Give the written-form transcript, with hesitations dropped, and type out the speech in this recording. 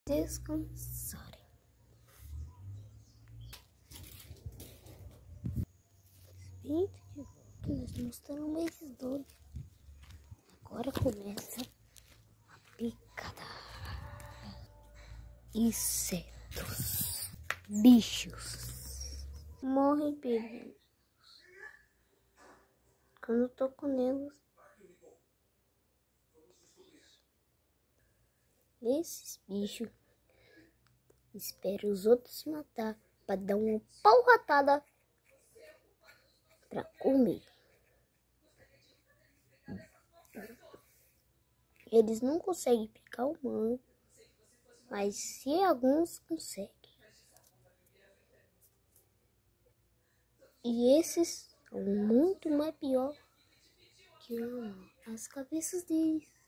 descansarem. Espírito de volta, nós mostramos esses dois. Agora começa a picada. Insetos, bichos, morrem pequenos. Quando eu toco neles, esses bichos esperam os outros matar para dar uma porratada para comer. Eles não conseguem picar o humano, mas se alguns conseguem. E esses são muito mais pior que as cabeças deles.